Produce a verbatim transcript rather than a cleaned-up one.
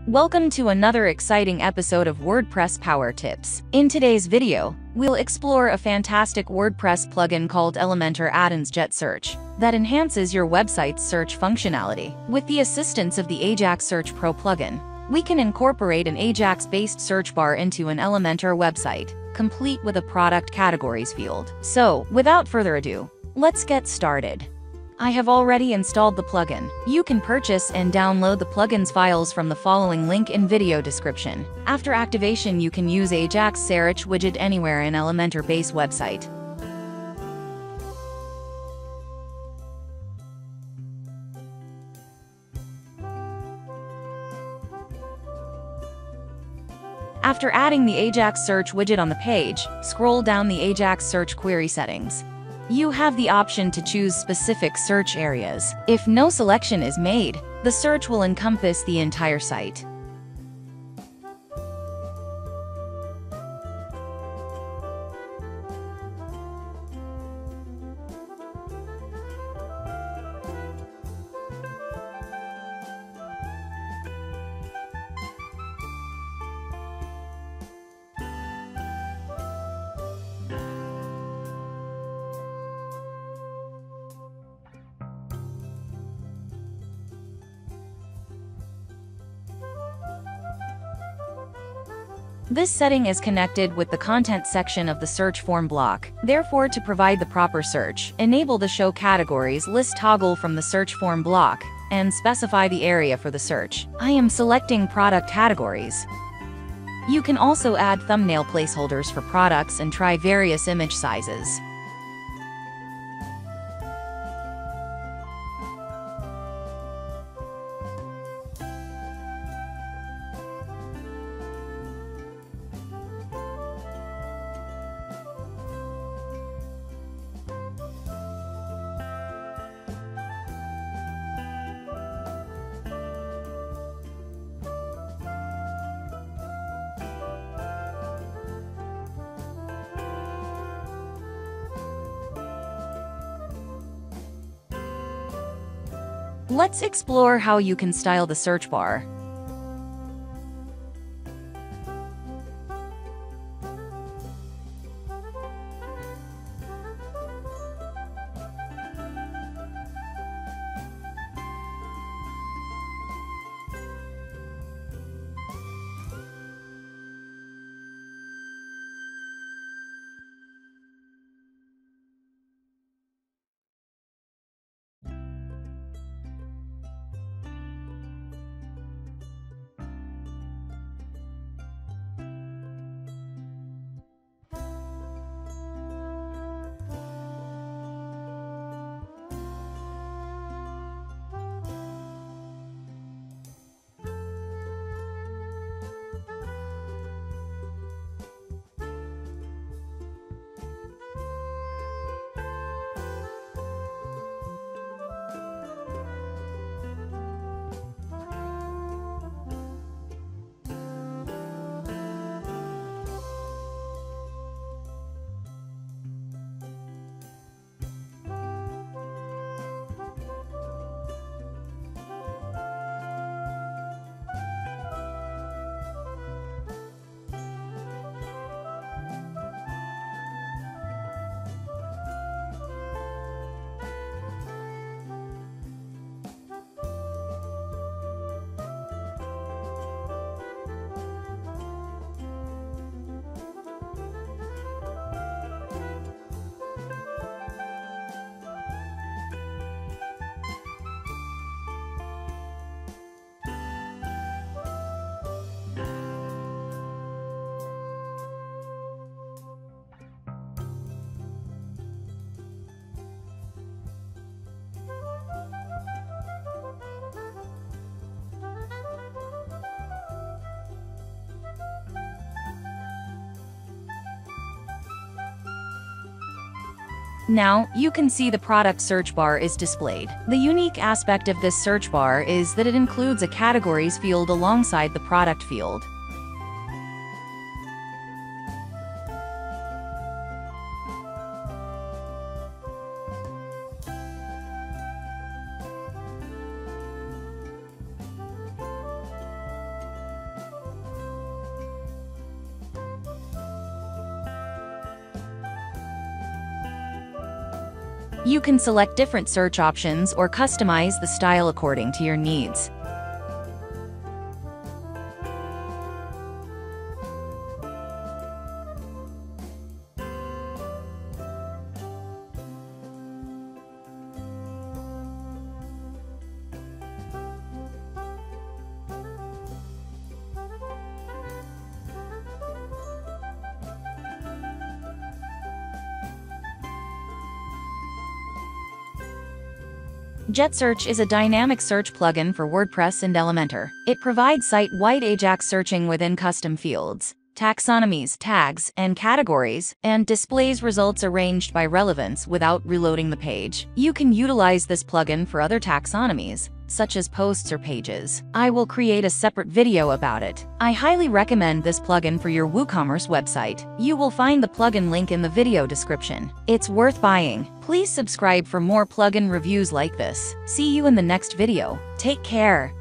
Welcome to another exciting episode of WordPress Power Tips. In today's video, we'll explore a fantastic WordPress plugin called Elementor Add-ins Jet Search that enhances your website's search functionality. With the assistance of the Ajax Search Pro plugin, we can incorporate an Ajax-based search bar into an Elementor website, complete with a product categories field. So, without further ado, let's get started. I have already installed the plugin. You can purchase and download the plugin's files from the following link in video description. After activation, you can use Ajax Search widget anywhere in Elementor base website. After adding the Ajax Search widget on the page, scroll down the Ajax Search query settings. You have the option to choose specific search areas. If no selection is made, the search will encompass the entire site. This setting is connected with the content section of the search form block. Therefore, to provide the proper search, enable the Show Categories list toggle from the search form block and specify the area for the search. I am selecting product categories. You can also add thumbnail placeholders for products and try various image sizes. Let's explore how you can style the search bar. Now, you can see the product search bar is displayed. The unique aspect of this search bar is that it includes a categories field alongside the product field. You can select different search options or customize the style according to your needs. Jet Search is a dynamic search plugin for WordPress and Elementor. It provides site-wide Ajax searching within custom fields, taxonomies, tags, and categories, and displays results arranged by relevance without reloading the page. You can utilize this plugin for other taxonomies, such as posts or pages. I will create a separate video about it. I highly recommend this plugin for your Woocommerce website. You will find the plugin link in the video description. It's worth buying. Please subscribe for more plugin reviews like this. See you in the next video. Take care.